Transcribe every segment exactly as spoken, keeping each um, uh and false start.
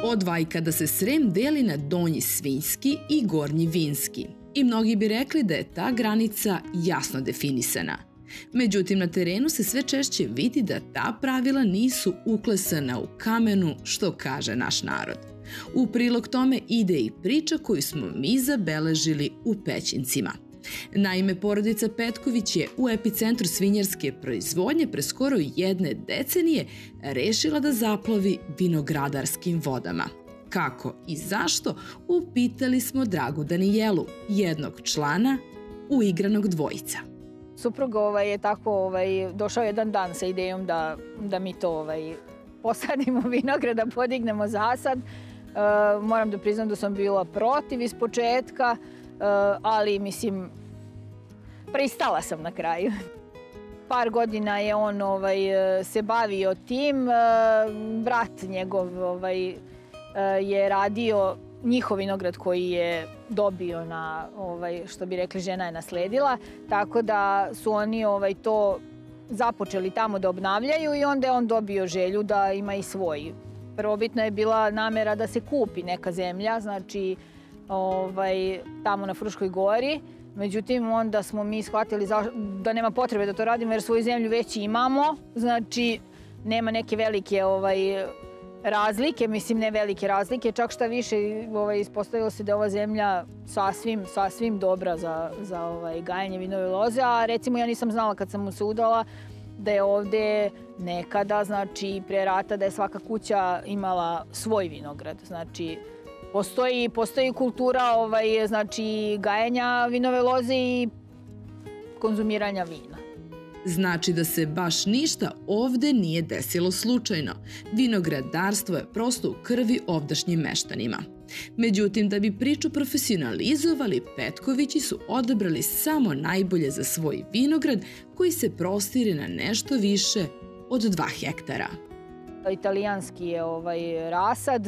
Odvajka da se Srem deli na Donji Svinjski i Gornji Vinski i mnogi bi rekli da je ta granica jasno definisana. Međutim, na terenu se sve češće vidi da ta pravila nisu uklesana u kamenu, što kaže naš narod. U prilog tome ide i priča koju smo mi zabeležili u Pećincima. Naime, porodica Petković je u epicentru svinjarske proizvodnje pre skoro jedne decenije rešila da zaplovi vinogradarskim vodama. Kako i zašto, upitali smo Dragu Danijelu, jednog člana uigranog dvojica. Suprug ovaj, je tako ovaj, došao jedan dan sa idejom da, da mi to ovaj, posadimo vinograd, da podignemo zasad. E, moram da priznam da sam bila protiv iz početka, e, ali mislim, pristala sam na kraju. Par godina je on ovaj, se bavio tim, brat njegov ovaj, je radio njihov vinograd koji je dobio na, ovaj, što bi rekli, žena je nasledila, tako da su oni ovaj, to započeli tamo da obnavljaju i onda je on dobio želju da ima i svoj. Prvobitno je bila namera da se kupi neka zemlja, znači ovaj, tamo na Fruškoj gori. Međutim, onda smo mi shvatili da nema potrebe da to radimo jer svoju zemlju već imamo, znači nema neke velike ovaj, razlike, mislim ne velike razlike, čak šta više ovaj, ispostavilo se da je ova zemlja sasvim, sasvim dobra za, za ovaj, gajanje vinove loze, a recimo ja nisam znala kad sam mu se udala da je ovde nekada, znači pre rata, da je svaka kuća imala svoj vinograd, znači Postoji, postoji kultura ovaj, znači, gajanja vinove loze i konzumiranja vina. Znači da se baš ništa ovde nije desilo slučajno. Vinogradarstvo je prosto u krvi ovdašnjim meštanima. Međutim, da bi priču profesionalizovali, Petkovići su odabrali samo najbolje za svoj vinograd koji se prostire na nešto više od dva hektara. Italijanski je ovaj rasad. E,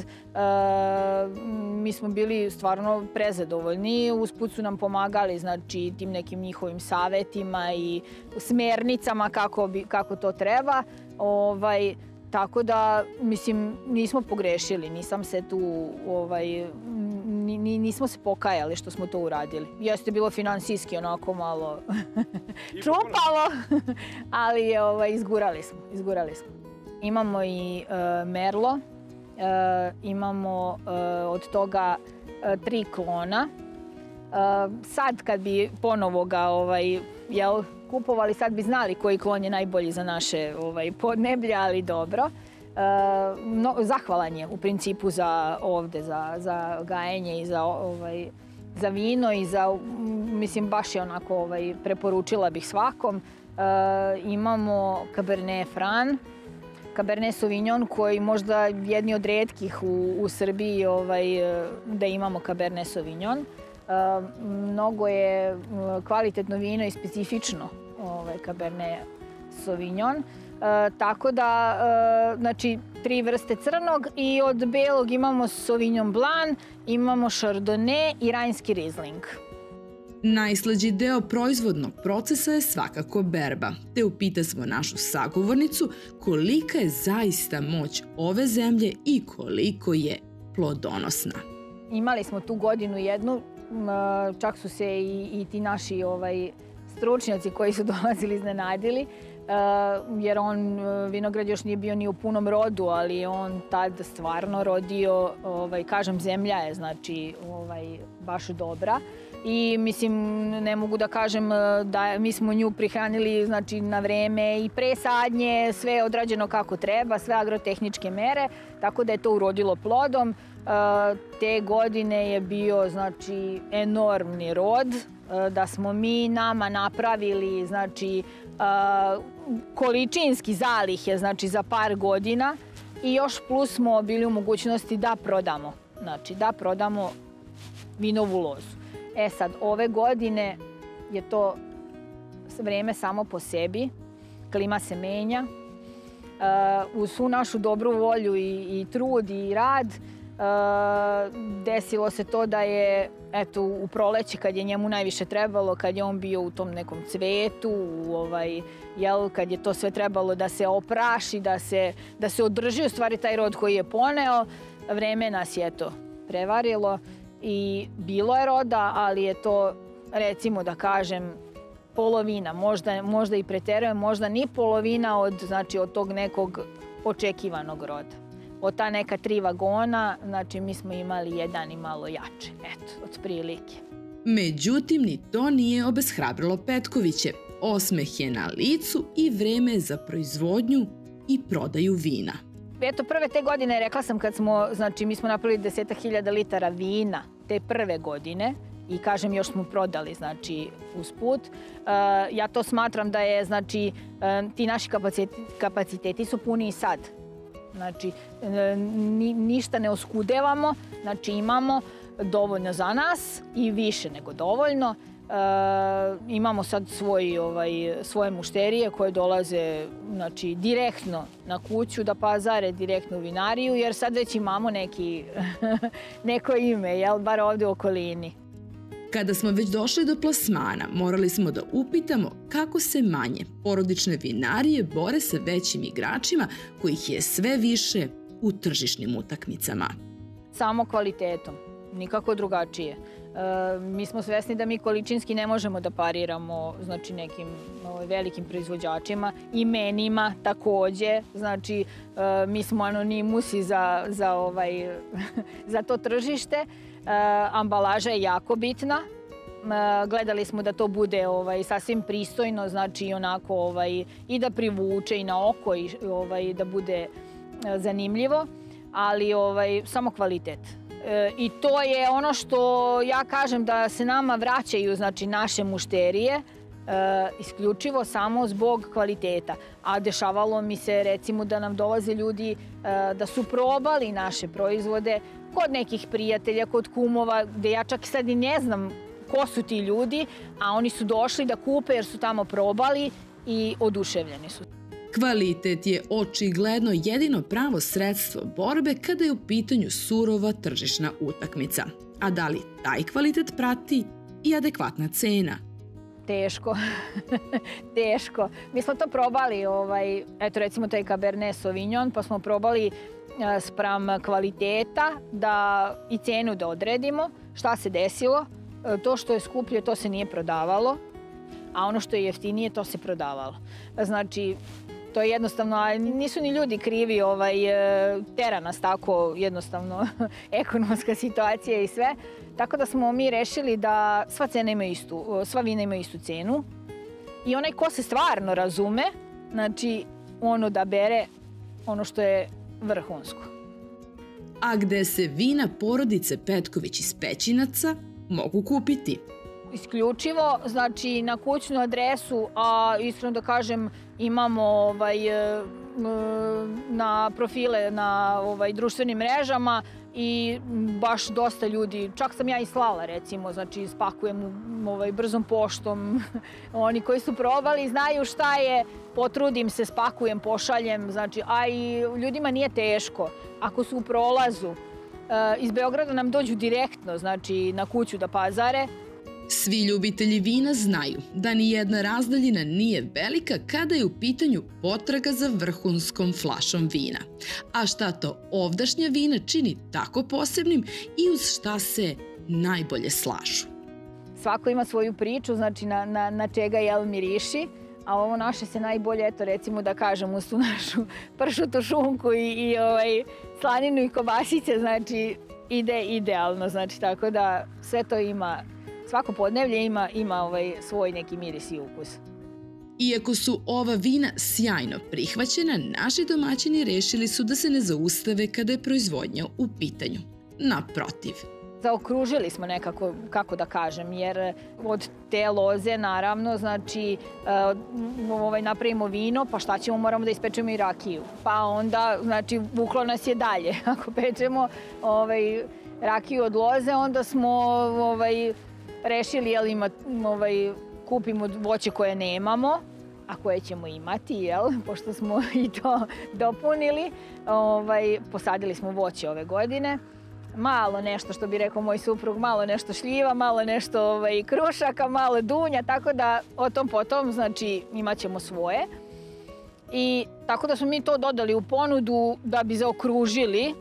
mi smo bili stvarno prezadovoljni. Usput su nam pomagali, znači, tim nekim njihovim savetima i smernicama kako, bi, kako to treba. Ovaj, tako da, mislim, nismo pogrešili. Nisam se tu, ovaj, nismo se pokajali što smo to uradili. Jeste bilo finansijski onako malo čupalo, ali ovaj, izgurali smo, izgurali smo. Imamo i e, merlo, e, imamo e, od toga e, tri klona. E, sad kad bi ponovo ga ovaj, jel, kupovali, sad bi znali koji klon je najbolji za naše ovaj, podneblje, ali dobro. E, no, zahvalan je u principu za ovde, za, za gajenje i za, ovaj, za vino i za, mislim, baš je onako ovaj, preporučila bih svakom. E, imamo Cabernet Franc, Cabernet Sauvignon koji možda jedni od retkih u, u Srbiji ovaj, da imamo Cabernet Sauvignon. E, mnogo je kvalitetno vino i specifično ovaj, Cabernet Sauvignon. E, tako da, e, znači, tri vrste crnog i od belog imamo Sauvignon Blanc, imamo Chardonnay i Rajnski Riesling. Najslađi deo proizvodnog procesa je svakako berba, te upita smo našu sagovornicu kolika je zaista moć ove zemlje i koliko je plodonosna. Imali smo tu godinu jednu, čak su se i, i ti naši ovaj, stručnjaci koji su dolazili iznenadili, jer on, vinograd još nije bio ni u punom rodu, ali on tad stvarno rodio, ovaj, kažem, zemlja je, znači, ovaj, baš dobra. I mislim, ne mogu da kažem da mi smo nju prihranili, znači, na vreme i pre sadnje, sve je odrađeno kako treba, sve agrotehničke mere, tako da je to urodilo plodom. Te godine je bio, znači, enormni rod, da smo mi nama napravili, znači, količinski zalihe, znači, za par godina i još plus smo bili u mogućnosti da prodamo, znači, da prodamo vinovu lozu. E sad, ove godine je to vreme samo po sebi, klima se menja. Uh, uz svu našu dobru volju i, i trud i rad, uh, desilo se to da je, eto, u proleće kad je njemu najviše trebalo, kad je on bio u tom nekom cvetu, u, ovaj, jel, kad je to sve trebalo da se opraši, da se, da se održi u stvari taj rod koji je poneo, vreme nas je to prevarilo i bilo je roda, ali je to, recimo da kažem, polovina, možda, možda i preterujem, možda ni polovina od, znači, od tog nekog očekivanog roda. Od ta neka tri vagona, znači mi smo imali jedan i malo jače, eto, od prilike. Međutim, ni to nije obeshrabrilo Petkoviće. Osmeh je na licu i vreme je za proizvodnju i prodaju vina. Eto, prve te godine, rekla sam kad smo, znači mi smo napravili desetak hiljada litara vina te prve godine i kažem još smo prodali, znači usput. Ja to smatram da je, znači, ti naši kapaciteti, kapaciteti su puni i sad. Znači, ni, ništa ne oskudevamo, znači imamo dovoljno za nas i više nego dovoljno. E, imamo sad svoj, ovaj, svoje mušterije koje dolaze, znači, direktno na kuću da pazare, direktno u vinariju, jer sad već imamo neki, neko ime, jel, bar ovde u okolini. Kada smo već došli do plasmana, morali smo da upitamo kako se manje porodične vinarije bore sa većim igračima kojih je sve više u tržišnim utakmicama. Samo kvalitetom, nikako drugačije. E, mi smo svesni da mi količinski ne možemo da pariramo, znači, nekim ovaj, velikim proizvođačima, imenima takođe, znači e, mi smo anonimusi za, za, ovaj, za to tržište. E, ambalaža je jako bitna. E, gledali smo da to bude ovaj, sasvim pristojno, znači onako ovaj, i da privuče i na oko i ovaj, da bude e, zanimljivo, ali ovaj, samo kvalitet. E, I to je ono što ja kažem da se nama vraćaju, znači, naše mušterije, e, isključivo samo zbog kvaliteta. A dešavalo mi se, recimo, da nam dolaze ljudi e, da su probali naše proizvode kod nekih prijatelja, kod kumova, gde ja čak sad i ne znam ko su ti ljudi, a oni su došli da kupe jer su tamo probali i oduševljeni su. Kvalitet je očigledno jedino pravo sredstvo borbe kada je u pitanju surova tržišna utakmica. A da li taj kvalitet prati i adekvatna cena? Teško, teško. Mi smo to probali, ovaj, eto recimo taj Cabernet Sauvignon, pa smo probali spram kvaliteta da i cenu da odredimo. Šta se desilo? To što je skuplje, to se nije prodavalo, a ono što je jeftinije, to se prodavalo. Znači, to je jednostavno, a nisu ni ljudi krivi, ovaj, tera nas tako jednostavno ekonomska situacija i sve. Tako da smo mi rešili da sva cena ima istu, sva vina ima istu cenu i onaj ko se stvarno razume, znači ono da bere ono što je vrhunsko. A gde se vina porodice Petković iz Pećinaca mogu kupiti? Isključivo, znači, na kućnu adresu, a iskreno da kažem, imamo ovaj, na profile na ovaj, društvenim mrežama i baš dosta ljudi, čak sam ja i slala, recimo, znači spakujem ovaj, brzom poštom. Oni koji su probali znaju šta je, potrudim se, spakujem, pošaljem, znači, a i ljudima nije teško. Ako su u prolazu, iz Beograda nam dođu direktno, znači, na kuću da pazare. Svi ljubitelji vina znaju da ni jedna razdaljina nije velika kada je u pitanju potraga za vrhunskom flašom vina. A šta to ovdašnja vina čini tako posebnim i uz šta se najbolje slažu? Svako ima svoju priču, znači na, na, na čega jel miriši, a ovo naše se najbolje, eto recimo da kažem, uz tu našu pršutu šunku i, i ovaj, slaninu i kobasice, znači ide idealno, znači tako da sve to ima. Svako podnevlje ima, ima ovaj svoj neki miris i ukus. Iako su ova vina sjajno prihvaćena, naši domaćini rešili su da se ne zaustave kada je proizvodnja u pitanju. Naprotiv. Zaokružili smo nekako, kako da kažem, jer od te loze, naravno, znači, ovaj, napravimo vino, pa šta ćemo, moramo da ispečemo i rakiju. Pa onda, znači, vuklo nas je dalje. Ako pečemo ovaj, rakiju od loze, onda smo ovaj, rešili, jel, ima, ovaj, kupimo voće koje nemamo, a koje ćemo imati, jel, pošto smo i to dopunili. Ovaj, posadili smo voće ove godine. Malo nešto, što bi rekao moj suprug, malo nešto šljiva, malo nešto ovaj, krušaka, malo dunja, tako da o tom potom, znači, imat ćemo svoje. I tako da smo mi to dodali u ponudu da bi zaokružili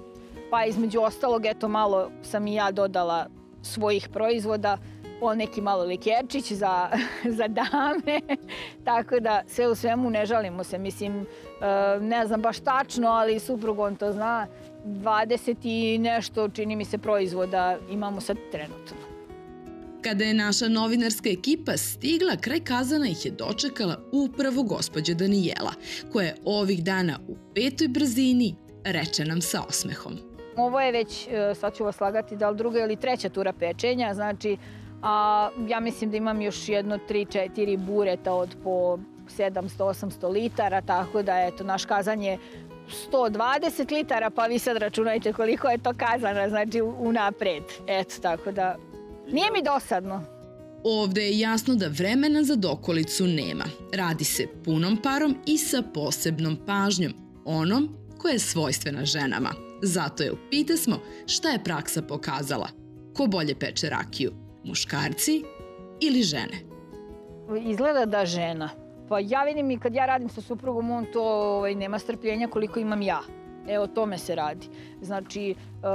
pa između ostalog, eto, malo sam i ja dodala svojih proizvoda, po neki malo likerčić za, za dame, tako da sve u svemu ne žalimo se, mislim, ne znam baš tačno, ali suprug on to zna, dvadeset i nešto, čini mi se, proizvoda imamo sad trenutno. Kada je naša novinarska ekipa stigla, kraj kazana ih je dočekala upravo gospođa Danijela, koja je ovih dana u petoj brzini, reče nam sa osmehom. Ovo je već, sad ću vas lagati, da li druga ili treća tura pečenja, znači a, ja mislim da imam još jedno tri četiri bureta od po sedamsto do osamsto litara, tako da eto, naš kazan je sto dvadeset litara, pa vi sad računajte koliko je to kazana, znači unapred. Eto, tako da nije mi dosadno. Ovde je jasno da vremena za dokolicu nema. Radi se punom parom i sa posebnom pažnjom, onom koja je svojstvena ženama. Zato je upitesmo šta je praksa pokazala. Ko bolje peče rakiju, muškarci ili žene? Izgleda da žena. Pa ja vidim i kad ja radim sa suprugom, on to ovaj, nema strpljenja koliko imam ja. Evo, o tome se radi. Znači,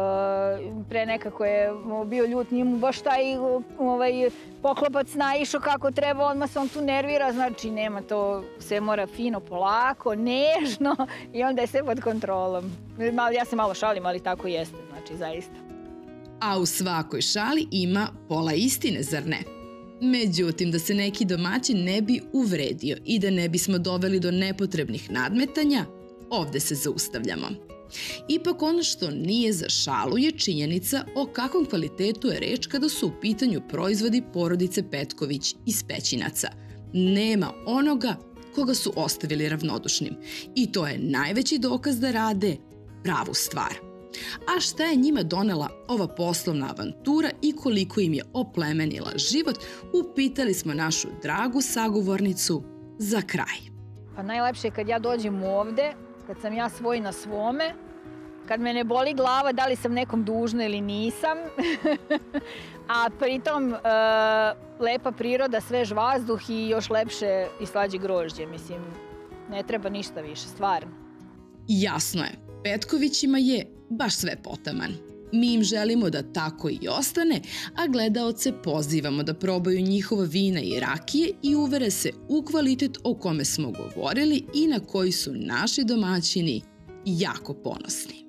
pre nekako je bio ljut, nije mu baš taj ovaj, poklopac naišao kako treba, odmah se on tu nervira, znači nema to, sve mora fino, polako, nežno i onda je sve pod kontrolom. Ja se malo šalim, ali tako jeste, znači, zaista. A u svakoj šali ima pola istine, zar ne? Međutim, da se neki domaćin ne bi uvredio i da ne bismo doveli do nepotrebnih nadmetanja, ovde se zaustavljamo. Ipak ono što nije za šalu je činjenica o kakvom kvalitetu je reč kada su u pitanju proizvodi porodice Petković iz Pećinaca. Nema onoga koga su ostavili ravnodušnim. I to je najveći dokaz da rade pravu stvar. A šta je njima donela ova poslovna avantura i koliko im je oplemenila život, upitali smo našu dragu sagovornicu za kraj. Pa najlepše je kad ja dođem ovde, kad sam ja svoj na svome, kad me ne boli glava da li sam nekom dužna ili nisam, a pritom e, lepa priroda, svež vazduh i još lepše i slađe grožđe. Mislim, ne treba ništa više, stvarno. Jasno je, Petkovićima je baš sve potaman. Mi im želimo da tako i ostane, a gledaoce pozivamo da probaju njihova vina i rakije i uvere se u kvalitet o kome smo govorili i na koji su naši domaćini jako ponosni.